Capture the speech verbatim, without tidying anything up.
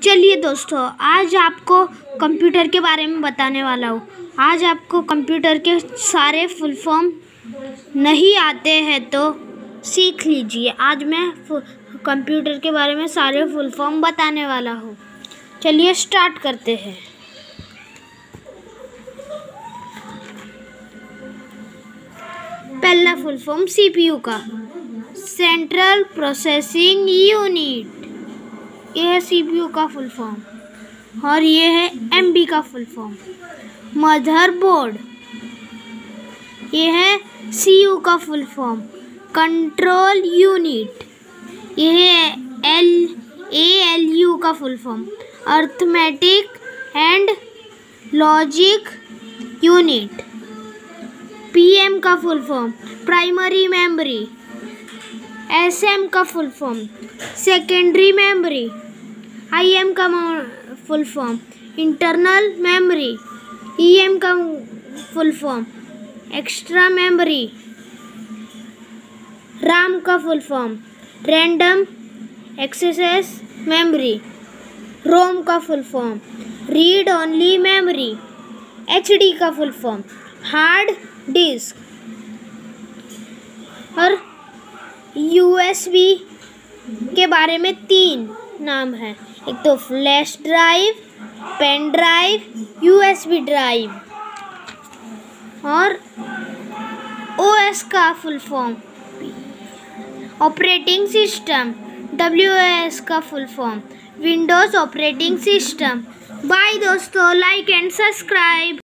चलिए दोस्तों, आज आपको कंप्यूटर के बारे में बताने वाला हूँ। आज आपको कंप्यूटर के सारे फुल फॉर्म नहीं आते हैं तो सीख लीजिए। आज मैं कंप्यूटर के बारे में सारे फुल फॉर्म बताने वाला हूँ। चलिए स्टार्ट करते हैं। पहला फुल फॉर्म सीपीयू का, सेंट्रल प्रोसेसिंग यूनिट। ये है सीपीयू का फुल फॉर्म। और ये है एमबी का फुल फॉर्म, मदरबोर्ड। ये है सीयू का फुल फॉर्म, कंट्रोल यूनिट। ये है एल एएलयू का full form, arithmetic and logic unit. PM का full form, primary memory. SM का full form, secondary memory. IM का full form, internal memory. EM का full form, extra memory. RAM का full form, random access memory. ROM का full form, read only memory. HD का full form, hard disk. और USB के बारे में तीन नाम है, एक तो flash drive, pen drive, USB drive. और ओएस का full form, operating system. WS का full form, windows operating system. Bye दोस्तों, लाइक एंड सब्सक्राइब।